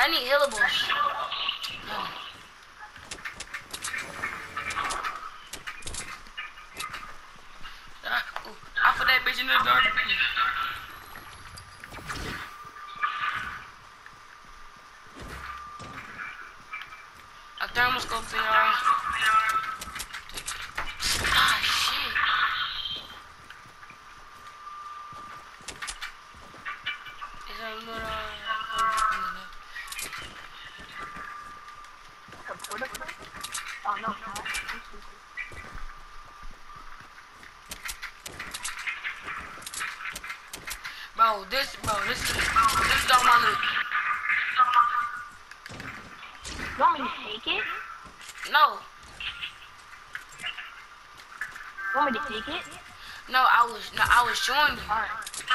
I need healables. I put that bitch in the dark. A thermoscope for y'all. Ah, shit. Is that a little... Oh, no. Bro, this is all my loot. You want me to take it? No, You want me to take it? no, I was showing you. Alright.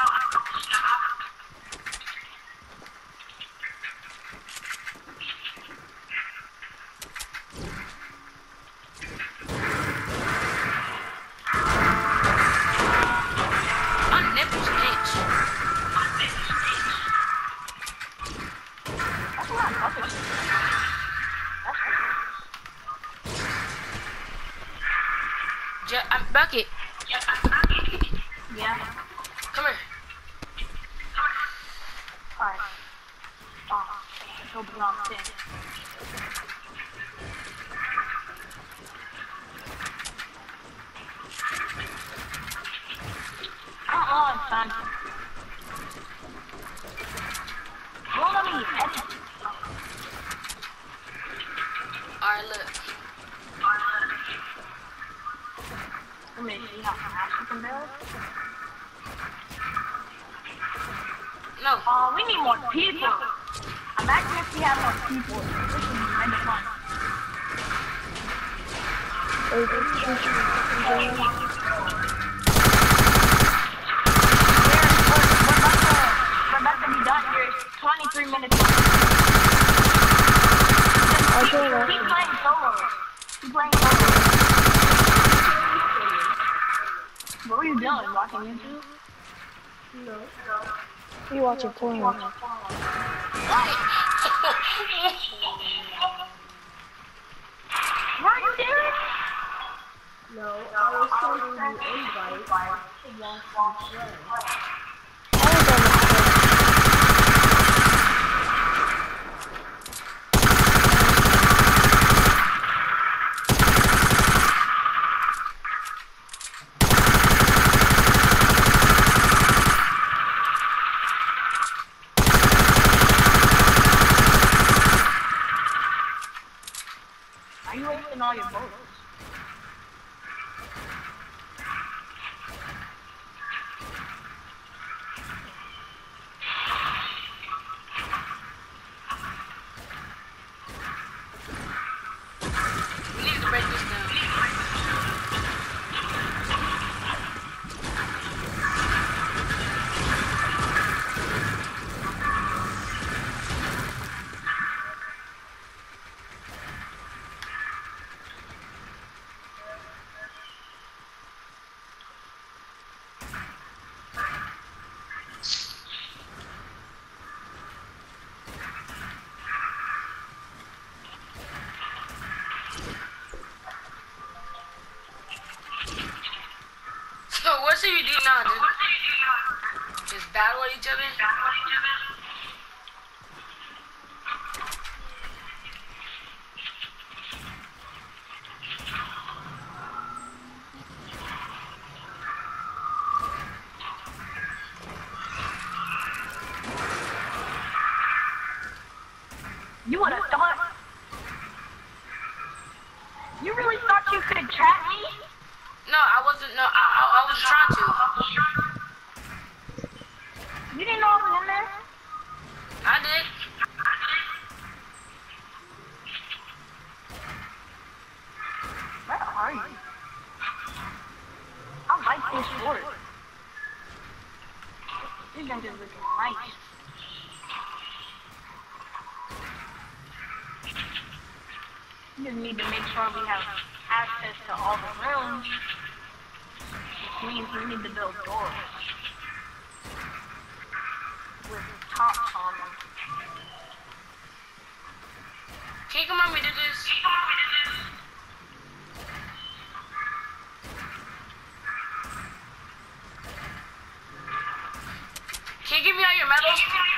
My nipples itch. That's what I'm talking about. Bucket, Yeah. come here. Alright. Oh, let's open on the thing. It's fine. Don't let me edit. Alright, look. Let me see how fast you can build. No, We need more people. Imagine if we had more people. This would be kind of fun. We're about to be done here. It's 23 minutes left. Keep playing solo. Keep playing solo. What were you doing? Watching YouTube? No. You watching porn? What are you doing? No, I was sending you invite to watch some show. Are you wasting all your bullets? we need to break this down. So what should we do now? Just battle each other? You would have thought. You really thought you could trap me? No, I wasn't. No, I was trying to. You didn't know I was in there? I did. Where are you? I like this fort. This gun is looking nice. We just need to make sure we have access to all the rooms, which means we need to build doors with tops on them. want me to just... Can you give me all your medals?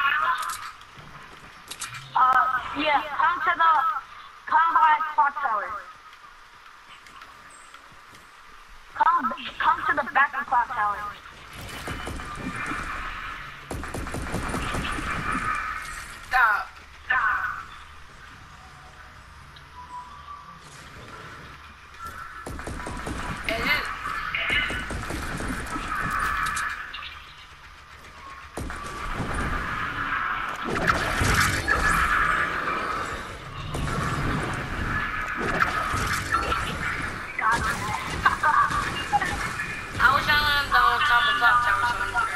Yeah, come by Clock Tower. Come to the back of Clock Tower. Stop. Is it? I was on top of Clock Tower.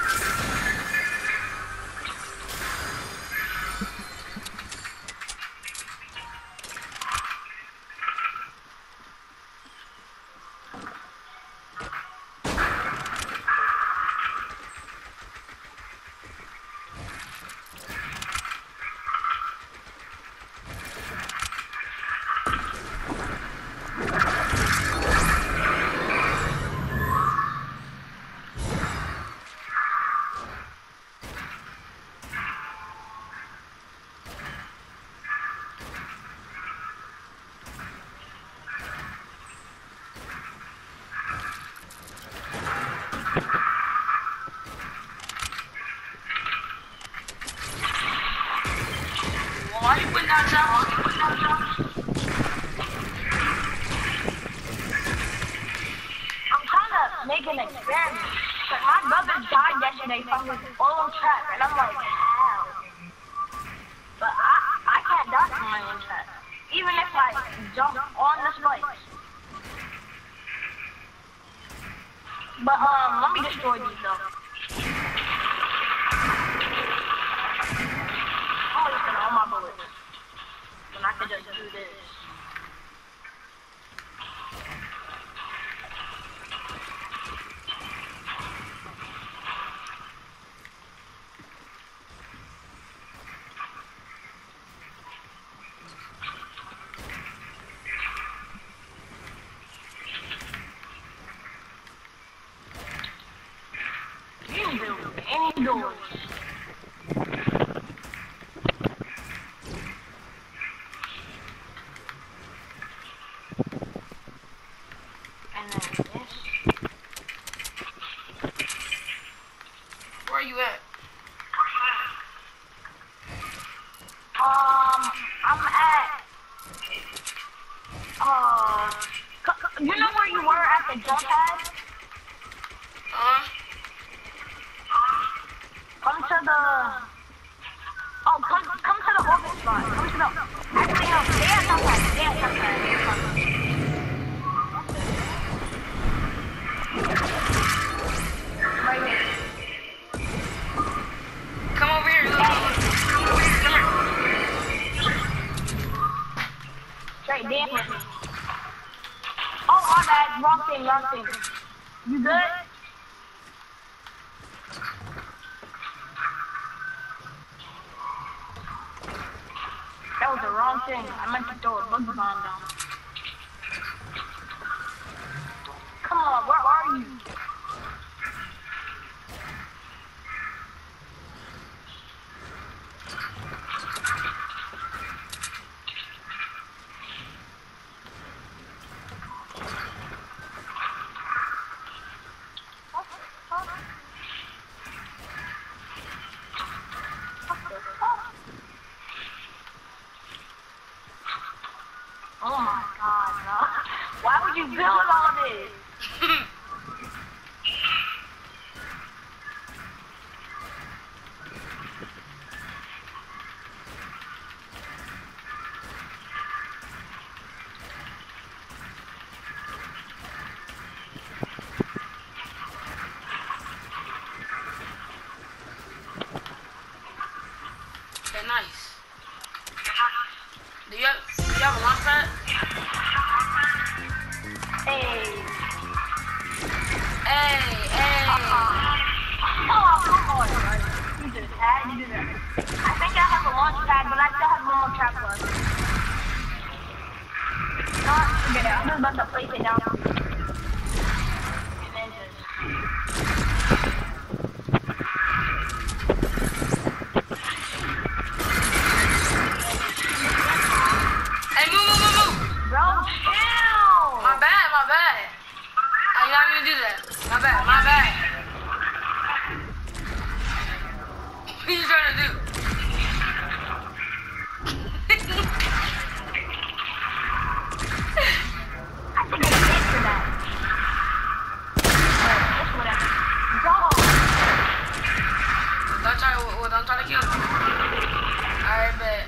Why you putting down jump? I'm trying to make an experiment, but my brother died yesterday from his own trap, and I'm like, how? But I can't die from my own trap, even if I jump on the spikes. But let me destroy these though. I'm wasting all my bullets, and I could just do this. You can build any doors. And then this. Where are you at? I'm at, you know where you were at the jump pad? Come to the, come to the orbit spot. Come to the, actually no, stay at jump pad, stay at jump pad. Right here. Come over here. Come here. Straight down with me. Oh, my bad. Wrong thing. You good? That was the wrong thing. I meant to throw a bug bomb down. Come on, where are you? Oh my god, no. Why would you build all this? They're nice. Do you have a launch pad? Hey. Oh, come on, bro. You just had to do that. I think I have a launch pad, but I still have one more trap left. not, forget it. I'm just about to place it down. And then just... Hey, move. Bro, chill! My bad. I'm not gonna do that. My bad. What are you trying to do? I think it's safe for that. Just whatever. Go! Don't try to kill me. Alright, bet.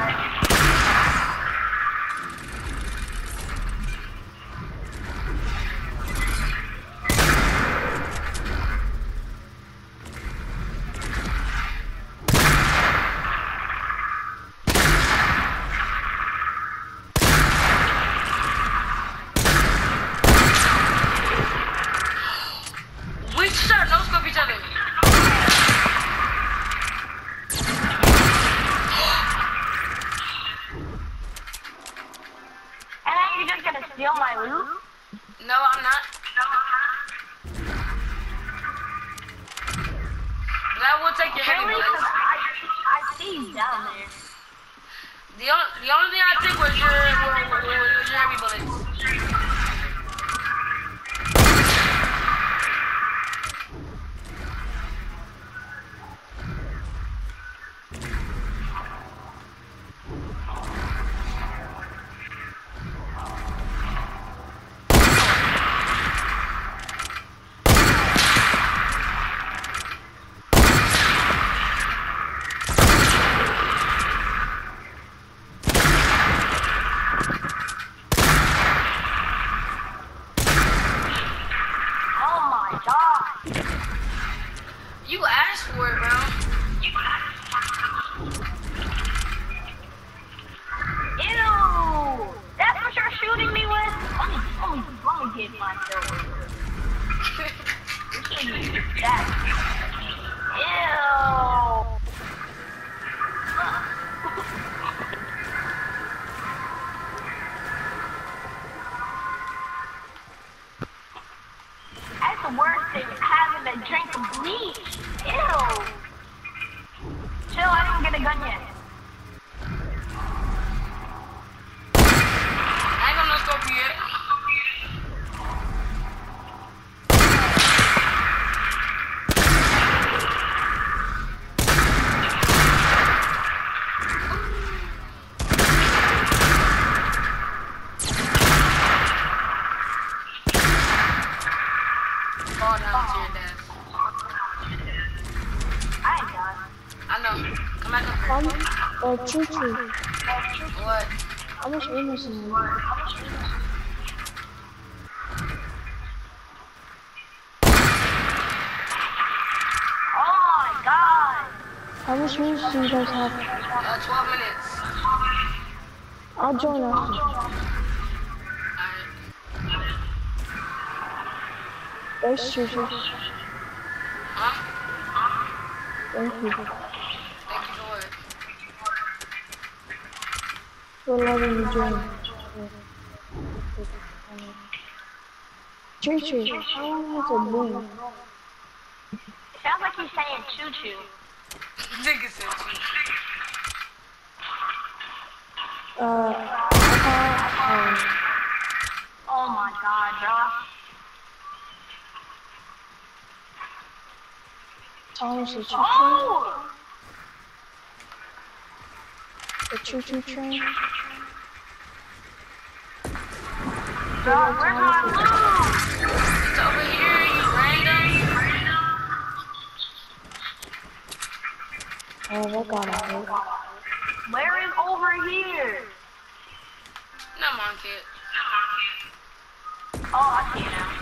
We should start no scope each other. And then you're just gonna steal my loot? No, I'm not. That will take your heavy Really? bullets. 'Cause I see you down there. The only thing I took was your heavy bullets. Oh my god. You asked for it, bro. Ew! That's what you're shooting me with? Let me get myself. You shouldn't use that. Ew! That's the worst thing, having a drink of bleach. Ew! Chill, I didn't get a gun yet. I ain't gonna no scope you yet. Fall down to your death. I ain't done. I know. Come back up here. Choo-choo. What? How much ammo is in there? Oh my god! How much moves do you guys have? 12 minutes. I'll join after. Alright. Thanks, Choo-choo. Huh? Thank you. Thank you for it. What level you join? Choo-choo, how long has it been? It sounds like he's saying choo-choo. Nigga said choo. Oh my god, bro. Thomas, the choo-choo? Oh! The choo-choo train? Bro, where's my loot? It's over here, you random. Oh, that got it. Where is over here? No, man, kid. Oh, I see it now.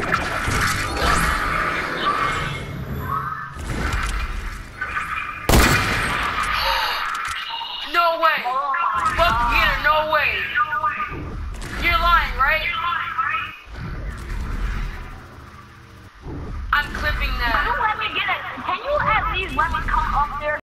No way. Oh my Fuck god. you, no way. You're lying, right? I'm clipping that. Can you let me get it? Can you at least let me come up there?